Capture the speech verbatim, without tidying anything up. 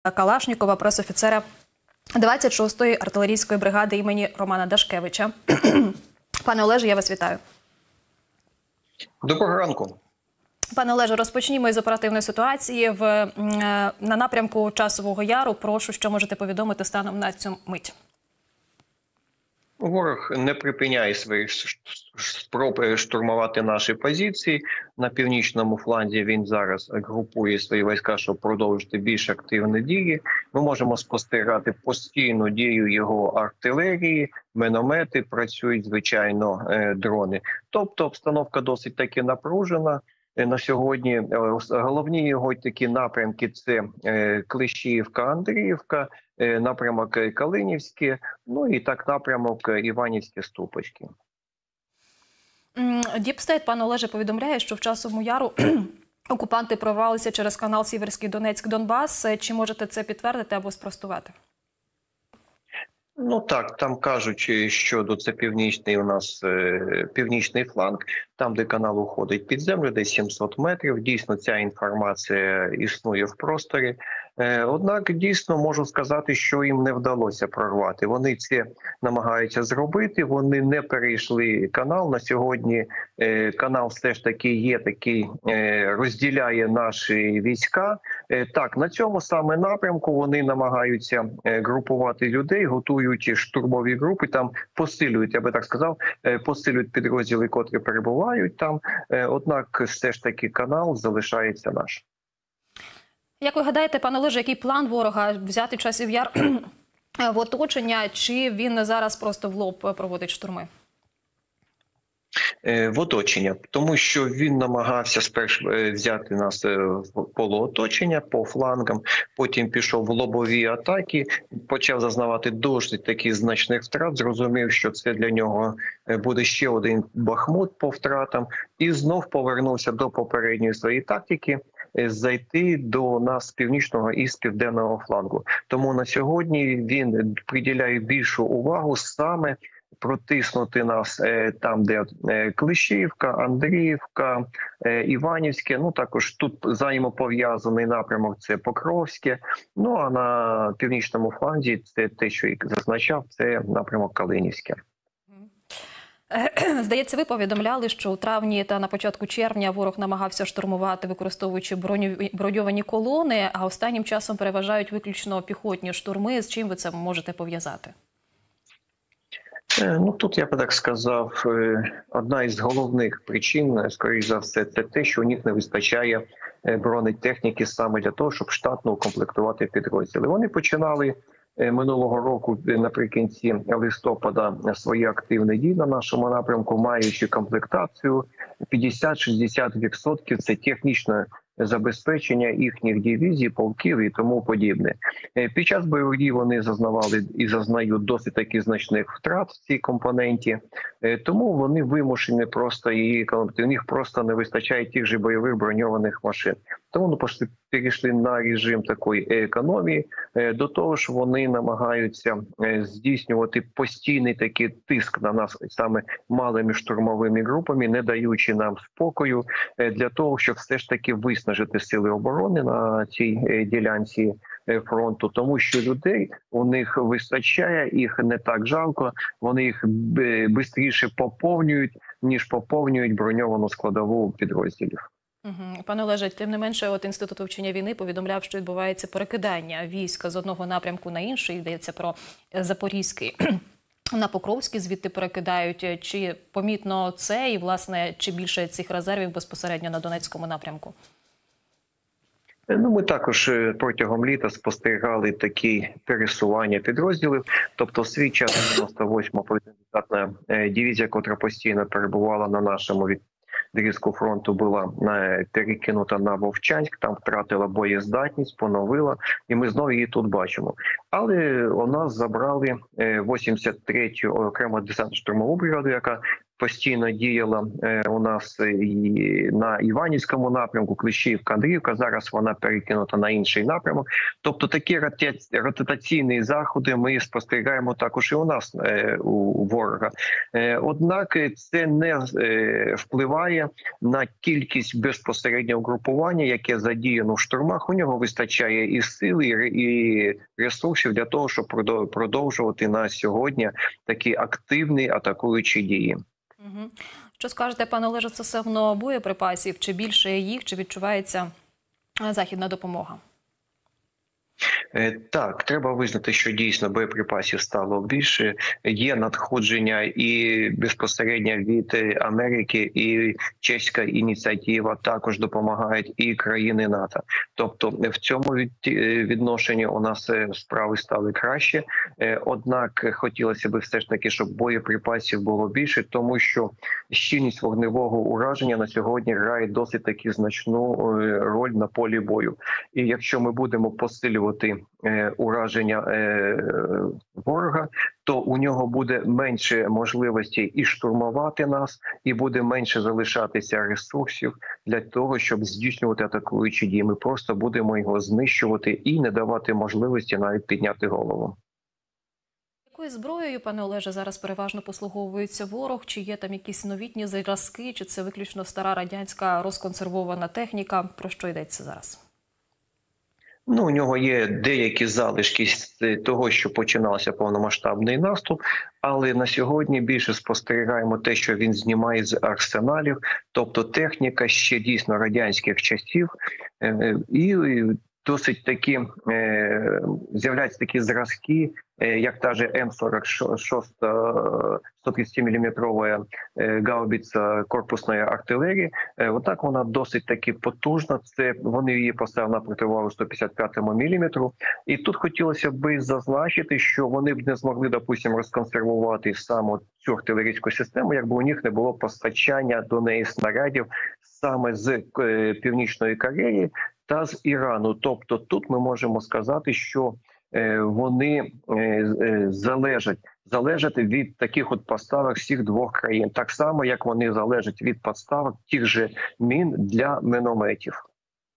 Калашнікова, пресофіцера двадцять шостої артилерійської бригади імені Романа Дашкевича. Пане Олеже, я вас вітаю. Доброго ранку. Пане Олеже, розпочнімо із оперативної ситуації в, на напрямку Часового Яру. Прошу, що можете повідомити станом на цю мить. Ворог не припиняє своїх спроб штурмувати наші позиції. На північному фланзі він зараз групує свої війська, щоб продовжити більш активні дії. Ми можемо спостерігати постійну дію його артилерії, міномети, працюють, звичайно, дрони. Тобто обстановка досить таки напружена. На сьогодні головні його такі напрямки – це Клещіївка, Андріївка, напрямок Калинівське, ну і так напрямок Іванівське, Ступочки. Діпстейт, пане Олеже, повідомляє, що в Часовому Яру окупанти прорвалися через канал Сіверський Донецьк-Донбас. Чи можете це підтвердити або спростувати? Ну так, там кажуть, що це північний у нас е, північний фланг, там, де канал уходить під землю, десь сімсот метрів. Дійсно, ця інформація існує в просторі. Е, однак, дійсно, можу сказати, що їм не вдалося прорвати. Вони це намагаються зробити, вони не перейшли канал. На сьогодні е, канал все ж таки є такий, е, розділяє наші війська. Е, так, на цьому саме напрямку вони намагаються е, групувати людей, готують штурмові групи, там посилюють, я би так сказав, посилюють підрозділи, котрі перебувають там. Однак все ж таки канал залишається наш. Як ви гадаєте, пане Олеже, який план ворога взяти Часів Яр в оточення, чи він зараз просто в лоб проводить штурми? В оточення, тому що він намагався спершу взяти нас в полуоточення по флангам, потім пішов в лобові атаки, почав зазнавати досить таких значних втрат, зрозумів, що це для нього буде ще один Бахмут по втратам, і знов повернувся до попередньої своєї тактики – зайти до нас з північного і з південного флангу. Тому на сьогодні він приділяє більшу увагу саме протиснути нас там, де Клещіївка, Андріївка, Іванівське. Ну також тут взаємопов'язаний напрямок – це Покровське. Ну а на північному фланзі це те, що я зазначав, це напрямок Калинівське. Здається, ви повідомляли, що у травні та на початку червня ворог намагався штурмувати, використовуючи броньовані колони, а останнім часом переважають виключно піхотні штурми. З чим ви це можете пов'язати? Ну, тут, я би так сказав, одна із головних причин, скоріш за все, це те, що у них не вистачає бронетехніки саме для того, щоб штатно укомплектувати підрозділи. Вони починали минулого року, наприкінці листопада, свої активні дії на нашому напрямку, маючи комплектацію п'ятдесят-шістдесят відсотків – це технічне забезпечення їхніх дивізій, полків і тому подібне. Під час бойових дій вони зазнавали і зазнають досить таки значних втрат в цій компоненті, тому вони вимушені просто її, у них просто не вистачає тих же бойових броньованих машин. Тому вони просто перейшли на режим такої економії, до того ж вони намагаються здійснювати постійний такий тиск на нас саме малими штурмовими групами, не даючи нам спокою, для того, щоб все ж таки виснажити сили оборони на цій ділянці фронту, тому що людей у них вистачає, їх не так жалко, вони їх швидше поповнюють, ніж поповнюють броньовану складову підрозділів. Угу. Пане Олеже, тим не менше, от Інститут вивчення війни повідомляв, що відбувається перекидання військ з одного напрямку на інший, йдеться про Запорізький. На Покровський звідти перекидають. Чи помітно це і, власне, чи більше цих резервів безпосередньо на Донецькому напрямку? Ну, ми також протягом літа спостерігали такі пересування підрозділів. Тобто в свій час дев'яносто восьма повітряна дивізія, котра постійно перебувала на нашому відрізку фронту, була перекинута на Вовчанськ, там втратила боєздатність, поновила, і ми знову її тут бачимо. Але у нас забрали вісімдесят третю окрему десантно-штурмову бригаду, яка постійно діяла у нас і на Іванівському напрямку, Клещіївка, Андріївка. Зараз вона перекинута на інший напрямок. Тобто такі ротаційні заходи ми спостерігаємо також і у нас, у ворога. Однак це не впливає на кількість безпосереднього угрупування, яке задіяно в штурмах. У нього вистачає і сили, і ресурсів для того, щоб продовжувати на сьогодні такі активні атакуючі дії. Угу. Що скажете, пане Олеже, стосовно боєприпасів? Чи більше їх, чи відчувається західна допомога? Так, треба визнати, що дійсно боєприпасів стало більше. Є надходження і безпосередньо від Америки, і чеська ініціатива також допомагають, і країни НАТО. Тобто в цьому відношенні у нас справи стали краще. Однак хотілося б все ж таки, щоб боєприпасів було більше, тому що щільність вогневого ураження на сьогодні грає досить таки значну роль на полі бою. І якщо ми будемо посилювати ураження ворога, то у нього буде менше можливості і штурмувати нас, і буде менше залишатися ресурсів для того, щоб здійснювати атакуючі дії. Ми просто будемо його знищувати і не давати можливості навіть підняти голову. Якою зброєю, пане Олеже, зараз переважно послуговується ворог? Чи є там якісь новітні зразки, чи це виключно стара радянська розконсервована техніка? Про що йдеться зараз? Ну, у нього є деякі залишки з того, що починався повномасштабний наступ, але на сьогодні більше спостерігаємо те, що він знімає з арсеналів, тобто техніка ще дійсно радянських часів, і досить такі з'являються такі зразки, як та же М сорок шість сто тридцять міліметрова гаубиця корпусної артилерії. Отак вона досить таки потужна. Це вони її поставили на противагу сто п'ятдесят п'ятому міліметру. І тут хотілося б зазначити, що вони б не змогли, допустимо, розконсервувати саме цю артилерійську систему, якби у них не було постачання до неї снарядів саме з Північної Кореї та з Ірану. Тобто тут ми можемо сказати, що вони залежать, залежать від таких от поставок всіх двох країн. Так само, як вони залежать від поставок тих же мін для мінометів.